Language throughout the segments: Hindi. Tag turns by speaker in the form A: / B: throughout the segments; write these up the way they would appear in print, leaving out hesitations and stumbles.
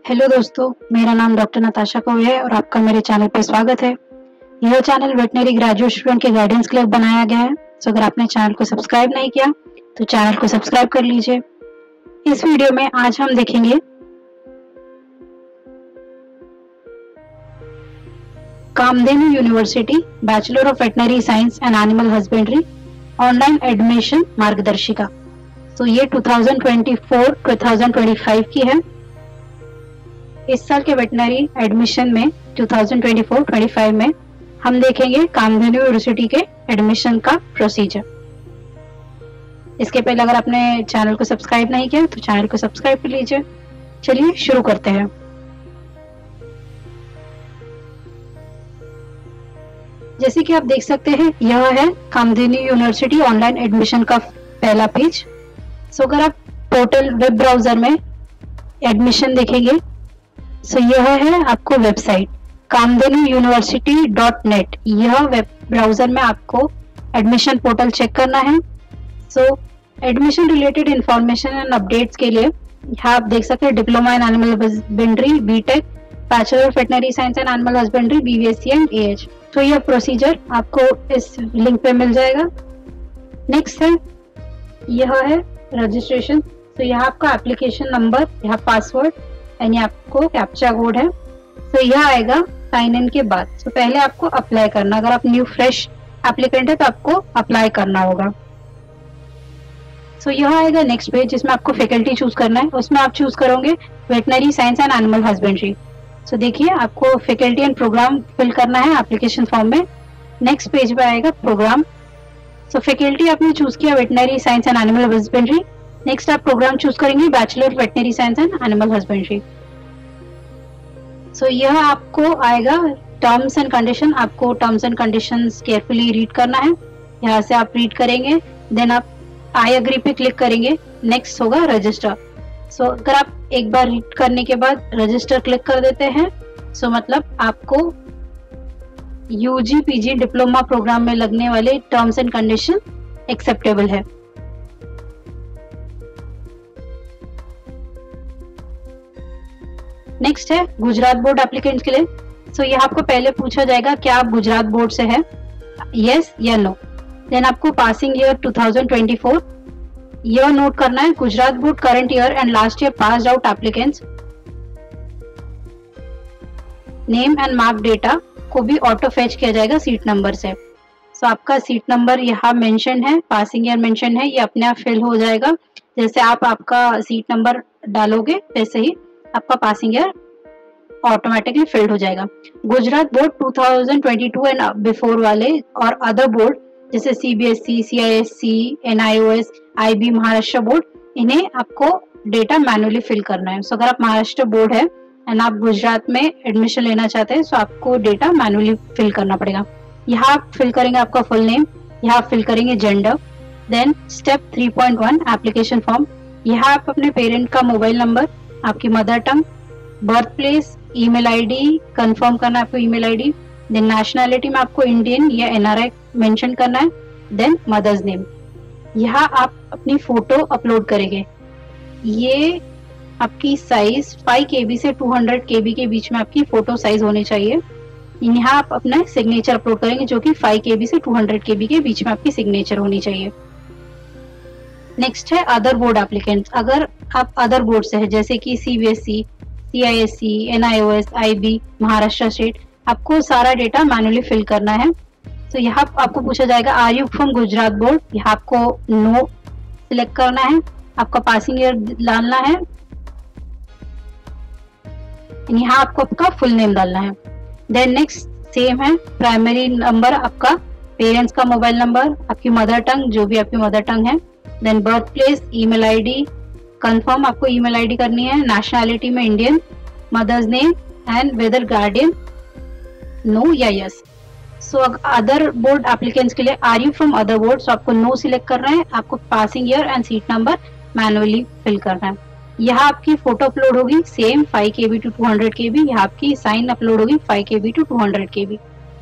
A: हेलो दोस्तों, मेरा नाम डॉक्टर नताशा कौर है और आपका मेरे चैनल पर स्वागत है। यह चैनल वेटनरी ग्रेजुएट स्टूडेंट के गाइडेंस के लिए बनाया गया है। तो अगर आपने चैनल को सब्सक्राइब नहीं किया तो चैनल को सब्सक्राइब कर लीजिए। इस वीडियो में आज हम देखेंगे Kamdhenu university bachelor of veterinary science and animal husbandry online admission मार्गदर्शिका। तो ये 2024-2025 की है। इस साल के वेटनरी एडमिशन में 2024-25 में हम देखेंगे कामधेनु यूनिवर्सिटी के एडमिशन का प्रोसीजर। इसके पहले अगर आपने चैनल को सब्सक्राइब नहीं किया तो चैनल को सब्सक्राइब कर लीजिए। चलिए शुरू करते हैं। जैसे कि आप देख सकते हैं, यह है कामधेनु यूनिवर्सिटी ऑनलाइन एडमिशन का पहला पेज। सो अगर आप पोर्टल वेब ब्राउजर में एडमिशन देखेंगे, सो यह है आपको वेबसाइट kamdhenuuniversity.net। यह वेब ब्राउजर में आपको एडमिशन पोर्टल चेक करना है। So admission related information and updates के लिए यहाँ आप देख सकते हैं diploma in animal husbandry, BTech, bachelor of veterinary science and animal husbandry, BVSc and AH. तो यह प्रोसीजर आपको इस लिंक पे मिल जाएगा। नेक्स्ट है, यह है रजिस्ट्रेशन। तो यहाँ आपका एप्लीकेशन नंबर, यहाँ पासवर्ड एंड आपको कैप्चा कोड है। तो यह आएगा साइन इन के बाद। तो पहले आपको अप्लाई करना, अगर आप न्यू फ्रेश एप्लीकेंट है तो आपको अप्लाई करना होगा। सो यह आएगा नेक्स्ट पेज, जिसमें आपको फैकल्टी चूज करना है। उसमें आप चूज करोगे veterinary science and animal husbandry. So देखिए, आपको फैकल्टी एंड प्रोग्राम फिल करना है एप्लीकेशन फॉर्म में। नेक्स्ट पेज पे आएगा प्रोग्राम। सो फैकल्टी आपने चूज किया veterinary science and animal husbandry. Next आप प्रोग्राम चूज करेंगे bachelor veterinary science and animal husbandry. So यह आपको आएगा टर्म्स एंड कंडीशन। आपको terms and conditions carefully read करना है। यहाँ से आप रीड करेंगे, देन आप आई एग्री पे क्लिक करेंगे। नेक्स्ट होगा रजिस्टर। सो अगर आप एक बार रीड करने के बाद रजिस्टर क्लिक कर देते हैं, सो मतलब आपको यूजी पीजी डिप्लोमा प्रोग्राम में लगने वाले टर्म्स एंड कंडीशन एक्सेप्टेबल है। नेक्स्ट है गुजरात बोर्ड एप्लीकेंट्स के लिए। सो यहाँ आपको पहले पूछा जाएगा क्या आप गुजरात बोर्ड से है, यस या नो। देन आपको पासिंग ईयर 2024 यह नोट करना है। Gujarat board current year and last year passed out applicants name and mark data को भी ऑटो फेच किया जाएगा सीट नंबर से। सो आपका सीट नंबर यहाँ मेंशन है, पासिंग ईयर मेंशन है, ये अपने आप फिल हो जाएगा। जैसे आप आपका सीट नंबर डालोगे वैसे ही आपका पासिंग ईयर ऑटोमेटिकली फिल्ड हो जाएगा। गुजरात बोर्ड 2022 एंड बिफोर वाले और अदर बोर्ड जैसे CBSE, CISC, NIOS, IB, Maharashtra board, इन्हें आपको डेटा मैनुअली फिल करना है। सो अगर आप महाराष्ट्र बोर्ड है एंड आप गुजरात में एडमिशन लेना चाहते हैं, सो आपको डेटा मैनुअली फिल करना पड़ेगा। यहाँ आप फिल करेंगे आपका फुल नेम, यहाँ आप फिल करेंगे gender. Then step 3.1 application form. यहाँ आप अपने पेरेंट का मोबाइल नंबर, आपकी mother tongue, birth place, email ID confirm करना है आपको ईमेल आईडी। देन नेशनैलिटी में आपको इंडियन या एनआरआई मेंशन करना है। Then mother's name. यहाँ आप अपनी फोटो अपलोड करेंगे। ये आपकी साइज 5 KB से 200 KB के बीच में आपकी फोटो साइज होनी चाहिए। यहाँ आप अपना सिग्नेचर अपलोड करेंगे, जो कि 5 KB से 200 KB के बीच में आपकी सिग्नेचर होनी चाहिए। नेक्स्ट है अदर बोर्ड एप्लीकेंट्स। अगर आप अदर बोर्ड से है जैसे कि CBSE, CISC, NIOS, IB, Maharashtra state, आपको सारा डेटा मैनुअली फिल करना है। तो यहाँ आपको पूछा जाएगा are you from Gujarat board. यहाँ आपको नो सिलेक्ट करना है, आपका पासिंग ईयर डालना है, यहाँ आपको आपका फुल नेम डालना है। देन नेक्स्ट सेम है, प्राइमरी नंबर आपका पेरेंट्स का मोबाइल नंबर, आपकी मदर टंग जो भी आपकी मदर टंग है। Then birth place, email ID confirm आपको ईमेल आईडी करनी है। नेशनैलिटी में Indian, mother's name and whether guardian no या yes. So other board applicants के लिए are you from other board, so आपको नो सिलेक्ट करना है, आपको passing year and seat number manually fill करना है। यहाँ आपकी फोटो अपलोड होगी सेम 5 KB to 200 KB। यहाँ आपकी साइन अपलोड होगी 5 KB to 200 KB।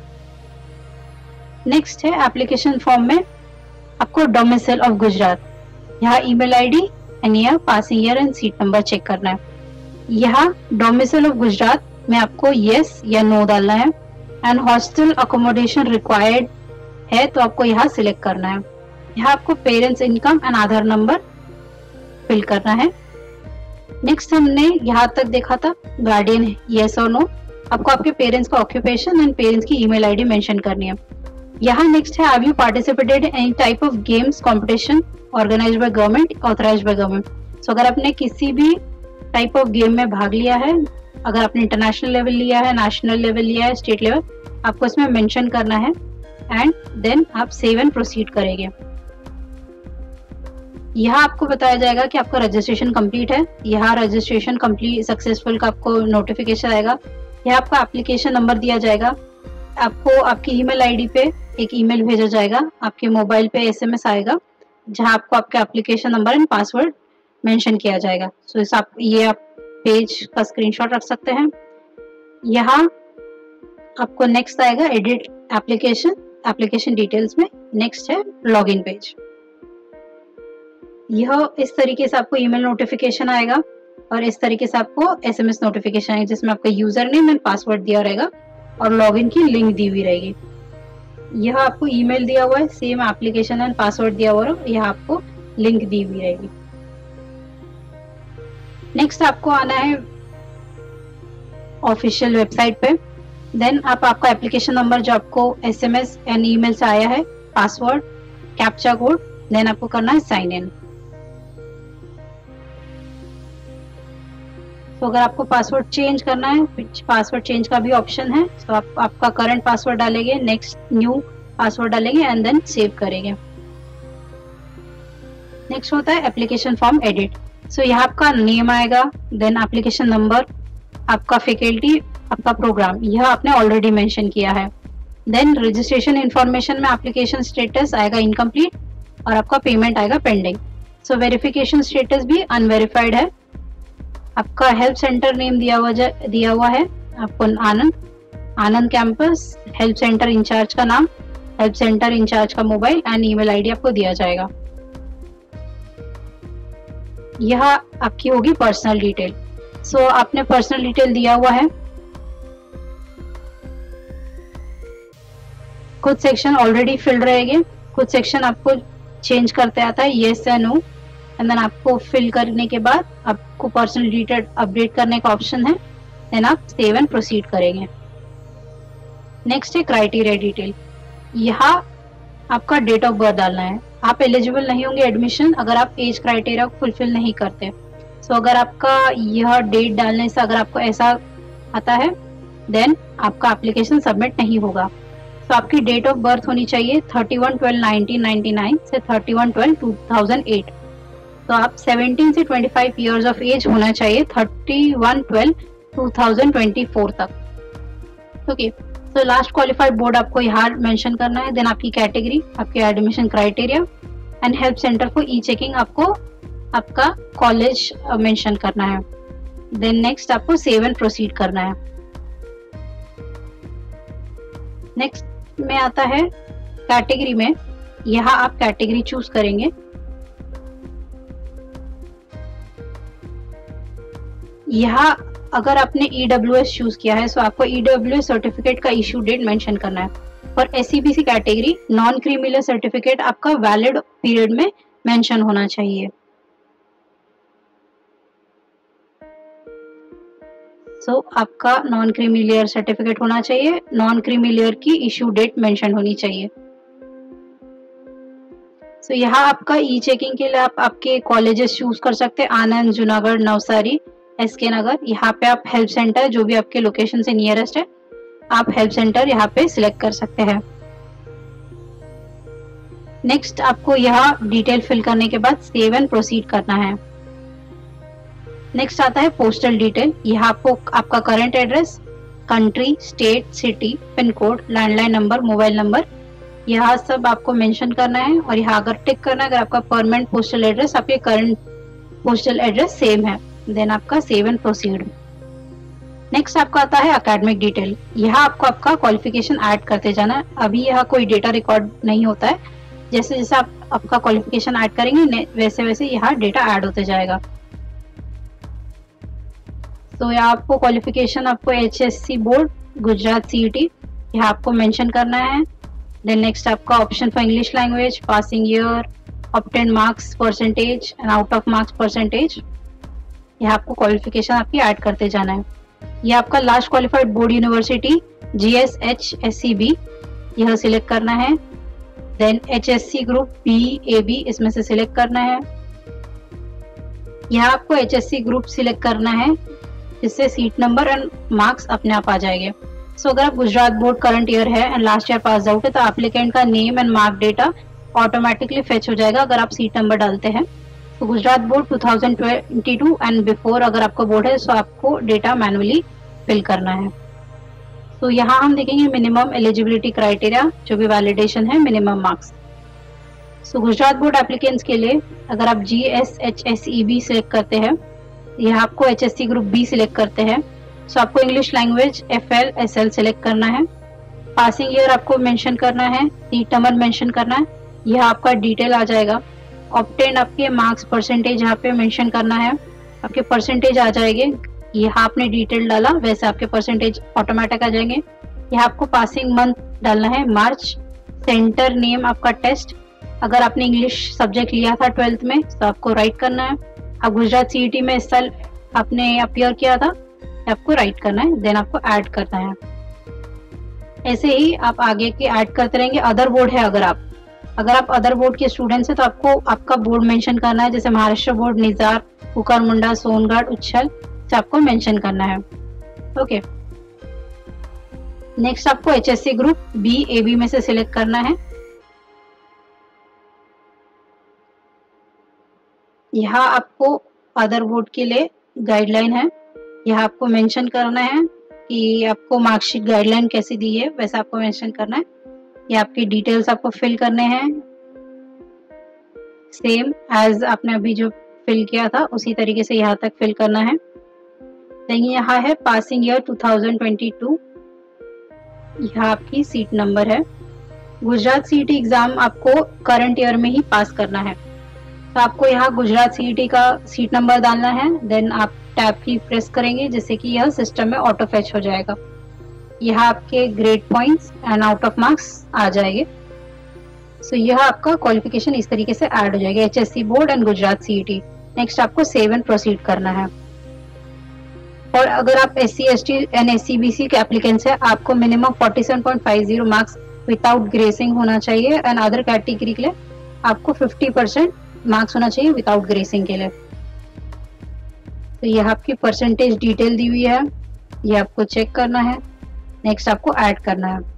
A: नेक्स्ट है एप्लीकेशन फॉर्म में आपको डोमिसाइल ऑफ गुजरात, यहाँ ईमेल आईडी एंड यहाँ passing year and seat number check करना है। यहाँ डोमिसाइल ऑफ गुजरात में आपको यस या नो डालना है, एंड हॉस्टल अकोमोडेशन रिक्वायर्ड है तो आपको यहाँ सिलेक्ट करना है। यहाँ आपको parents income and Aadhaar number fill करना है। नेक्स्ट हमने यहाँ तक देखा था गार्डियन यस और नो। आपको आपके पेरेंट्स का ऑक्यूपेशन एंड पेरेंट्स की ईमेल आईडी मेंशन करनी है। यहाँ नेक्स्ट है, have you participated in any type of games competition organised by government, authorised by government. So अगर आपने किसी भी टाइप ऑफ गेम में भाग लिया है, अगर आपने इंटरनेशनल लेवल लिया है, नेशनल लेवल लिया है, स्टेट लेवल, आपको इसमें मेंशन करना है एंड देन आप सेव एंड प्रोसीड करेंगे। यहाँ आपको बताया जाएगा कि आपका रजिस्ट्रेशन कंप्लीट है। यहाँ रजिस्ट्रेशन कंप्लीट सक्सेसफुल का आपको नोटिफिकेशन आएगा। यहाँ आपका एप्लीकेशन नंबर दिया जाएगा। आपको आपकी ईमेल आईडी पे एक ईमेल भेजा जाएगा, आपके मोबाइल पे एसएमएस आएगा जहाँ आपको आपका application number and password mention किया जाएगा। सो इस आप पेज का स्क्रीनशॉट रख सकते हैं। यहाँ आपको नेक्स्ट आएगा एडिट एप्लीकेशन डिटेल्स में। नेक्स्ट है लॉगिन पेज। यह इस तरीके से आपको ईमेल नोटिफिकेशन आएगा और इस तरीके से आपको एसएमएस नोटिफिकेशन आएगा जिसमें आपका यूजर नेम एंड पासवर्ड दिया रहेगा और लॉगिन की लिंक दी हुई रहेगी। यह आपको ईमेल दिया हुआ है, सेम एप्लीकेशन एंड पासवर्ड दिया हुआ है, यह आपको लिंक दी हुई रहेगी। नेक्स्ट आपको आना है ऑफिशियल वेबसाइट पे। देन आप आपका एप्लीकेशन नंबर जो आपको एसएमएस एंड ईमेल से आया है, पासवर्ड, कैप्चा कोड, देन आपको करना है साइन इन। तो अगर आपको पासवर्ड चेंज करना है, पासवर्ड चेंज का भी ऑप्शन है। तो आप आपका करंट पासवर्ड डालेंगे, नेक्स्ट न्यू पासवर्ड डालेंगे एंड देन सेव करेंगे। नेक्स्ट होता है एप्लीकेशन फॉर्म एडिट। सो यहाँ आपका नेम आएगा, देन एप्लीकेशन नंबर, आपका फैकल्टी, आपका प्रोग्राम, यह आपने ऑलरेडी मेंशन किया है। देन रजिस्ट्रेशन इंफॉर्मेशन में एप्लीकेशन स्टेटस आएगा इनकम्प्लीट और आपका पेमेंट आएगा पेंडिंग। सो वेरिफिकेशन स्टेटस भी अनवेरिफाइड है। आपका हेल्प सेंटर नेम दिया हुआ है आपको Anand campus, help centre incharge का नाम, हेल्प सेंटर इंचार्ज का मोबाइल एंड ईमेल आईडी आपको दिया जाएगा। यह आपकी होगी पर्सनल डिटेल। सो आपने पर्सनल डिटेल दिया हुआ है। कुछ सेक्शन ऑलरेडी फिल्ड रहेंगे, कुछ सेक्शन आपको चेंज करते आता है, येस या नो, एंड देन आपको फिल करने के बाद आपको पर्सनल डिटेल अपडेट करने का ऑप्शन है, देन आप सेव एंड प्रोसीड करेंगे। नेक्स्ट है क्राइटेरिया डिटेल। यहाँ आपका डेट ऑफ बर्थ डालना है। आप एलिजिबल नहीं होंगे एडमिशन अगर आप एज क्राइटेरिया को फुलफिल नहीं करते। सो अगर आपका यह डेट डालने से अगर आपको ऐसा आता है, देन आपका एप्लीकेशन सबमिट नहीं होगा। तो आपकी डेट ऑफ बर्थ होनी चाहिए 31/12/1999 से 31/12/2008। तो आप 17 से 25 इयर्स ऑफ एज होना चाहिए 31/12/2024 तक। ओके, तो लास्ट क्वालिफाइड बोर्ड आपको यहाँ मेंशन करना है। देन आपकी कैटेगरी, आपके admission criteria and help centre को ई चेकिंग आपको आपका कॉलेज मेंशन करना है। देन नेक्स्ट आपको सेव एंड प्रोसीड करना है। नेक्स्ट में आता है कैटेगरी में, यहाँ आप कैटेगरी चूज करेंगे। यहाँ अगर आपने EWS चूज किया है तो आपको EWS सर्टिफिकेट का इशू डेट मेंशन करना है। और SCBC category non creamy layer certificate आपका वैलिड पीरियड में मेंशन होना चाहिए। सो आपका नॉन क्रीमिलियर सर्टिफिकेट होना चाहिए, नॉन क्रीमिलियर की इशू डेट मेंशन होनी चाहिए। सो यहाँ आपका ई चेकिंग के लिए आप आपके कॉलेजेस चूज कर सकते हैं, आनंद, जूनागढ़, नवसारी, SK नगर। यहाँ पे आप हेल्प सेंटर जो भी आपके लोकेशन से नियरेस्ट है, आप हेल्प सेंटर यहाँ पे सिलेक्ट कर सकते हैं। नेक्स्ट आपको यहाँ डिटेल फिल करने के बाद सेव एंड प्रोसीड करना है। नेक्स्ट आता है पोस्टल डिटेल। यहाँ आपको आपका current address, country, state, city, pin code, landline number, mobile number, यहाँ सब आपको मेंशन करना है। और यहाँ अगर टिक करना है अगर आपका परमानेंट पोस्टल एड्रेस आपके करंट पोस्टल एड्रेस सेम है, देन आपका सेव एंड प्रोसीड। नेक्स्ट आपका आता है एकेडमिक डिटेल। यहाँ आपको आपका क्वालिफिकेशन ऐड करते जाना है। अभी यहाँ कोई डेटा रिकॉर्ड नहीं होता है, जैसे जैसे आप आपका क्वालिफिकेशन ऐड करेंगे वैसे वैसे यहाँ डेटा ऐड होते जाएगा। तो यहाँ आपको क्वालिफिकेशन आपको HSC बोर्ड गुजरात CET यहाँ आपको मेंशन करना है। देन नेक्स्ट आपका option for English language, passing year, obtain marks percentage and out of marks percentage, यहाँ आपको क्वालिफिकेशन आपकी ऐड करते जाना है। ये आपका last qualified board university GSHSCB यह सिलेक्ट करना है। देन HSC ग्रुप BAB इसमें से सिलेक्ट करना है। यहाँ आपको HSC ग्रुप सिलेक्ट करना है जिससे सीट नंबर एंड मार्क्स अपने आप आ जाएंगे। सो अगर आप गुजरात बोर्ड करंट ईयर है and last year pass out है तो एप्लीकेंट का name and mark data automatically fetch हो जाएगा अगर आप सीट नंबर डालते हैं। तो गुजरात बोर्ड 2022 एंड बिफोर अगर आपका बोर्ड है तो आपको डेटा मैनुअली फिल करना है। तो यहाँ हम देखेंगे मिनिमम एलिजिबिलिटी क्राइटेरिया जो भी वैलिडेशन है, minimum marks. So Gujarat board applicants के लिए अगर आप GSHSEB सिलेक्ट करते हैं, यहाँ आपको HSC ग्रुप B सिलेक्ट करते हैं, सो आपको English language FL SL select करना है। पासिंग ईयर आपको मेंशन करना है, सीट नंबर मेंशन करना है, यह आपका डिटेल आ जाएगा। ऑब्टेन आपके मार्क्स परसेंटेज यहाँ पे मेंशन करना है, आपके परसेंटेज आ जाएंगे। यहाँ आपने डिटेल डाला वैसे आपके परसेंटेज ऑटोमेटिक आ जाएंगे। यहाँ आपको पासिंग मंथ डालना है मार्च, सेंटर नेम आपका टेस्ट, अगर आपने इंग्लिश सब्जेक्ट लिया था 12th में तो आपको राइट करना है। आप गुजरात CET में इस साल आपने अपीयर किया था, आपको राइट करना है, देन आपको ऐड करना है। ऐसे ही आप आगे के ऐड करते रहेंगे। अदर बोर्ड है अगर आप अदर बोर्ड के स्टूडेंट्स हैं तो आपको आपका बोर्ड मेंशन करना है, जैसे महाराष्ट्र बोर्ड, निजार, कुकरमुंडा, सोनगढ़, उच्छल से आपको मेंशन करना है। ओके, नेक्स्ट आपको HSC ग्रुप BAB में से सिलेक्ट करना है। यहाँ आपको अदर बोर्ड के लिए गाइडलाइन है, यहाँ आपको मेंशन करना है कि आपको मार्कशीट गाइडलाइन कैसी दी है वैसा आपको मेंशन करना है। ये आपकी डिटेल्स आपको फिल करने हैं सेम एज आपने अभी जो फिल किया था उसी तरीके से यहाँ तक फिल करना है। देन यहाँ है पासिंग ईयर 2022, यहाँ आपकी सीट नंबर है। गुजरात CET एग्जाम आपको करंट ईयर में ही पास करना है, तो आपको यहाँ गुजरात CET का सीट नंबर डालना है। देन आप टैब की प्रेस करेंगे जिससे कि यह सिस्टम में ऑटो फेच हो जाएगा। यहाँ आपके grade points and out of marks आ जाएंगे। सो यह आपका क्वालिफिकेशन इस तरीके से ऐड हो जाएगा HSC board and Gujarat CET। Next आपको सेव एंड प्रोसीड करना है। और अगर आप SC ST एंड SCBC के एप्लीकेंट्स है, आपको मिनिमम 47.50 मार्क्स विदाउट ग्रेसिंग होना चाहिए एंड अदर कैटेगरी के लिए आपको 50% मार्क्स होना चाहिए विदाउट ग्रेसिंग के लिए। तो यह आपकी परसेंटेज डिटेल दी हुई है, ये आपको चेक करना है। नेक्स्ट आपको ऐड करना है।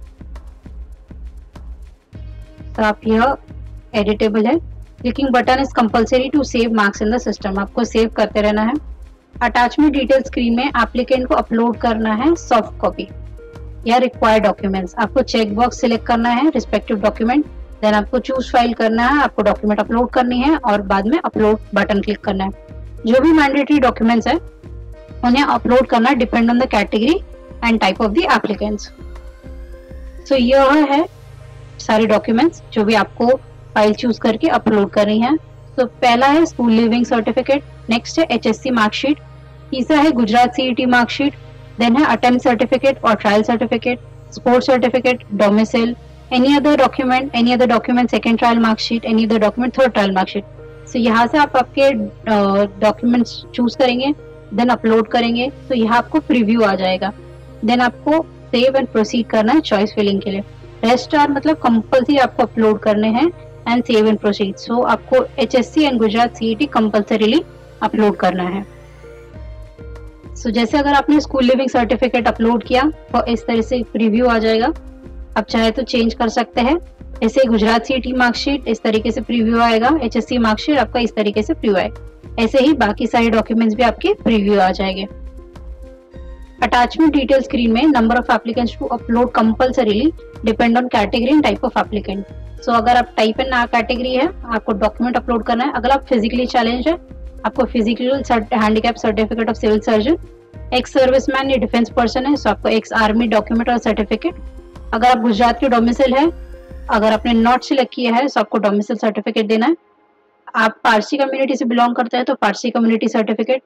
A: तो आप यह एडिटेबल है। Clicking button is compulsory to save marks in the system, आपको सेव करते रहना है। अटैचमेंट डिटेल स्क्रीन में एप्लीकेंट को अपलोड करना है सॉफ्ट कॉपी या रिक्वायर्ड डॉक्यूमेंट्स, आपको चेक बॉक्स सिलेक्ट करना है रिस्पेक्टिव डॉक्यूमेंट, देन आपको चूज फाइल करना है, आपको डॉक्यूमेंट अपलोड करनी है और बाद में अपलोड बटन क्लिक करना है। जो भी मैंडेटरी डॉक्यूमेंट्स है उन्हें अपलोड करना depend on the category and type of the applicants. So यह है सारे डॉक्यूमेंट्स जो भी आपको फाइल चूज करके अपलोड करनी है। तो पहला है स्कूल लिविंग सर्टिफिकेट, नेक्स्ट है HSC मार्कशीट, तीसरा है गुजरात CET मार्कशीट, देन है अटेम्प्ट सर्टिफिकेट और trial certificate, sports certificate, domicile, any other document, second trial marksheet, any other document, third trial marksheet। So यहाँ से आप आपके डॉक्यूमेंट्स चूज करेंगे, देन अपलोड करेंगे, तो यहाँ आपको प्रीव्यू आ जाएगा। देन आपको सेव एंड प्रोसीड करना है चॉइस फिलिंग के लिए। रेस्ट आर मतलब कंपल्सरी आपको अपलोड करने हैं and save and proceed. So आपको HSC and Gujarat CET compulsorily upload करना है। सो जैसे अगर आपने स्कूल लिविंग सर्टिफिकेट अपलोड किया तो इस तरह से प्रीव्यू आ जाएगा, आप चाहे तो चेंज कर सकते हैं। ऐसे गुजरात CET मार्कशीट इस तरीके से प्रीव्यू आएगा, HSC मार्कशीट आपका इस तरीके से प्रीव्यू आएगा। ऐसे ही बाकी सारे डॉक्यूमेंट्स भी आपके प्रीव्यू आ जाएंगे। अटैचमेंट डिटेल स्क्रीन में number of applicants to upload compulsorily depend on category and type of applicant. So अगर आप टाइप एंड कैटेगरी है, आपको डॉक्यूमेंट अपलोड करना है। अगर आप फिजिकली चैलेंज है, आपको physical handicap certificate of civil surgeon, ex serviceman या डिफेंस पर्सन है, सो आपको एक्स आर्मी डॉक्यूमेंट और सर्टिफिकेट। अगर आप गुजरात के डोमिसाइल है, अगर आपने नॉट सिलेक्ट किया है तो आपको डोमिसाइल सर्टिफिकेट देना है। आप पारसी कम्युनिटी से बिलोंग करते हैं तो पारसी कम्युनिटी सर्टिफिकेट,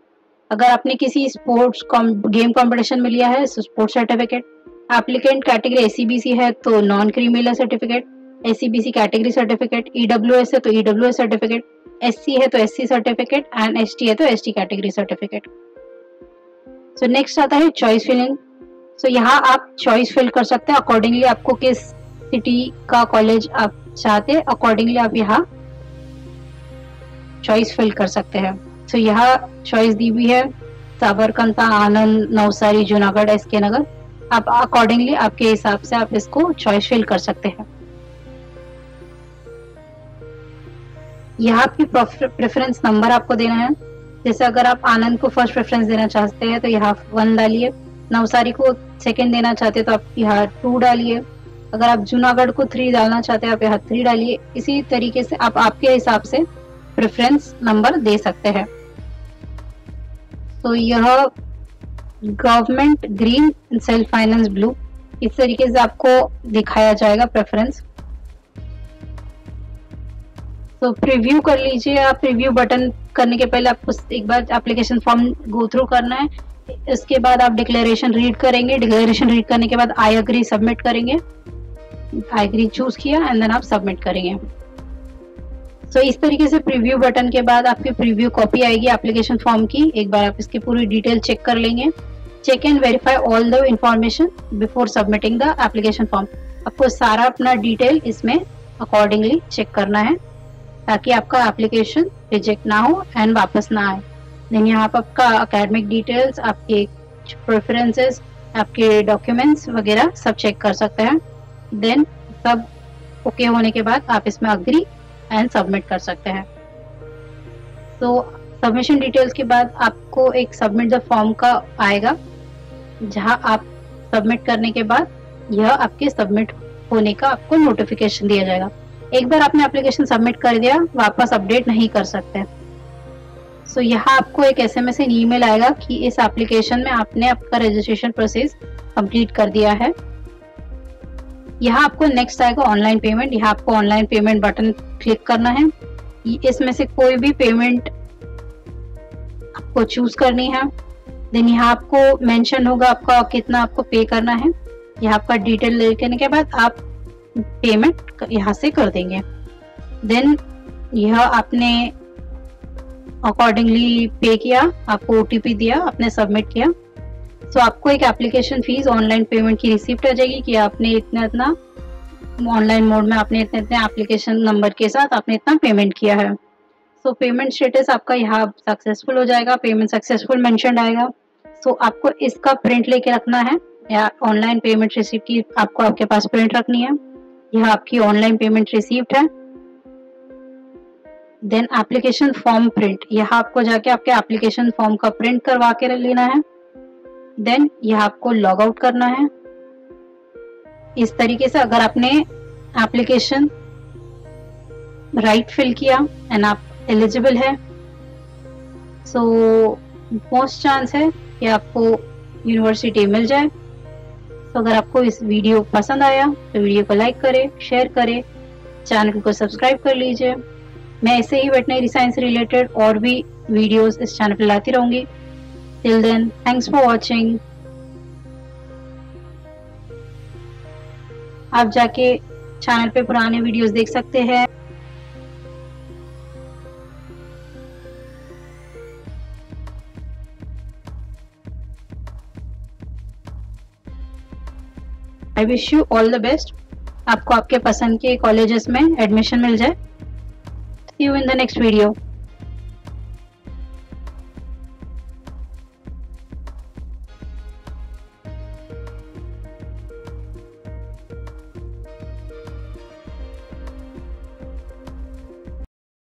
A: अगर आपने किसी स्पोर्ट्स गेम कंपटीशन में लिया है sports certificate, applicant category SEBC है तो non creamy certificate, SEBC category certificate, EWS है तो ईडब्ल्यूएस सर्टिफिकेट, एससी है तो एससी सर्टिफिकेट एंड एसटी है तो ST category certificate. So next आता है चॉइस फिलिंग। सो यहाँ आप चॉइस फिल कर सकते हैं अकॉर्डिंगली आपको किस सिटी का कॉलेज आप चाहते हैं, अकॉर्डिंगली आप यहाँ चॉइस फिल कर सकते हैं। सो यहाँ चॉइस दी हुई है साबरकांता, आनंद, नवसारी, जूनागढ़, एसके नगर। आप अकॉर्डिंगली आपके हिसाब से आप इसको चॉइस फिल कर सकते हैं। यहाँ आपकी प्रेफरेंस नंबर आपको देना है। जैसे अगर आप आनंद को फर्स्ट प्रेफरेंस देना चाहते हैं तो यहाँ 1 डालिए, नवसारी को सेकंड देना चाहते हैं तो आप यहाँ 2 डालिए, अगर आप जूनागढ़ को 3 डालना चाहते हैं आप यहाँ 3 डालिए। इसी तरीके से आप आपके हिसाब से प्रेफरेंस नंबर दे सकते हैं। तो यह government green, self finance blue, इस तरीके से आपको दिखाया जाएगा प्रेफरेंस। तो प्रीव्यू कर लीजिए आप। प्रीव्यू बटन करने के पहले आपको एक बार एप्लीकेशन फॉर्म गो थ्रू करना है, इसके बाद आप डिक्लेरेशन रीड करेंगे। डिक्लेरेशन रीड करने के बाद आई एग्री सबमिट करेंगे। आई एग्री चूज किया एंड देन आप सबमिट करेंगे। तो इस तरीके से प्रीव्यू बटन के बाद आपकी प्रीव्यू कॉपी आएगी एप्लीकेशन फॉर्म की। एक बार आप इसकी पूरी डिटेल चेक कर लेंगे। Check and verify all the information before submitting the application form. आपको सारा अपना डिटेल इसमें अकॉर्डिंगली चेक करना है ताकि आपका एप्लीकेशन रिजेक्ट ना हो एंड वापस ना आए। देन यहाँ पर आपका एकेडमिक डिटेल्स, आपके प्रेफरेंसेस, आपके डॉक्यूमेंट्स वगैरह सब चेक कर सकते हैं। देन सब ओके होने के बाद आप इसमें अग्री एंड सबमिट कर सकते हैं। तो सबमिशन डिटेल्स के बाद आपको एक सबमिट द फॉर्म का आएगा, जहां आप सबमिट करने के बाद यह आपके सबमिट होने का आपको नोटिफिकेशन दिया जाएगा। एक बार आपने एप्लीकेशन सबमिट कर दिया, वापस अपडेट नहीं कर सकते। सो यहाँ आपको एक SMS एंड ईमेल आएगा कि इस एप्लीकेशन में आपने आपका रजिस्ट्रेशन प्रोसेस कंप्लीट कर दिया है। यहाँ आपको नेक्स्ट आएगा ऑनलाइन पेमेंट। यहाँ आपको ऑनलाइन पेमेंट बटन क्लिक करना है। इसमें से कोई भी पेमेंट आपको चूज करनी है। देन यहाँ आपको मेंशन होगा आपका कितना आपको पे करना है। यहाँ आपका डिटेल लेने के बाद आप पेमेंट यहाँ से कर देंगे। देन यह आपने अकॉर्डिंगली पे किया, आपको OTP दिया, आपने सबमिट किया। सो आपको एक एप्लीकेशन फीस ऑनलाइन पेमेंट की रिसिप्ट आ जाएगी कि आपने इतना ऑनलाइन मोड में आपने इतने एप्लीकेशन नंबर के साथ आपने इतना पेमेंट किया है। सो पेमेंट स्टेटस आपका यहाँ सक्सेसफुल हो जाएगा, पेमेंट सक्सेसफुल मेंशन आएगा। सो आपको इसका प्रिंट लेके रखना है, या ऑनलाइन पेमेंट रिसिप्ट की आपको आपके पास प्रिंट रखनी है। यह आपकी ऑनलाइन पेमेंट रिसिप्ट है। देन एप्लीकेशन फॉर्म प्रिंट, यहाँ आपको जाके आपके एप्लीकेशन फॉर्म का प्रिंट करवा के लेना है। देन यह आपको लॉग आउट करना है। इस तरीके से अगर आपने एप्लीकेशन राइट फिल किया एंड आप एलिजिबल है, सो मोस्ट चांस है कि आपको यूनिवर्सिटी मिल जाए। तो अगर आपको इस वीडियो पसंद आया तो वीडियो को लाइक करें, शेयर करें, चैनल को सब्सक्राइब कर लीजिए। मैं ऐसे ही वेटनरी साइंस रिलेटेड और भी वीडियोस इस चैनल पर लाती रहूंगी। Till then, thanks for watching. आप जाके चैनल पे पुराने वीडियोस देख सकते हैं। I wish you all the best. आपको आपके पसंद के कॉलेजेस में एडमिशन मिल जाए। See you in the next video.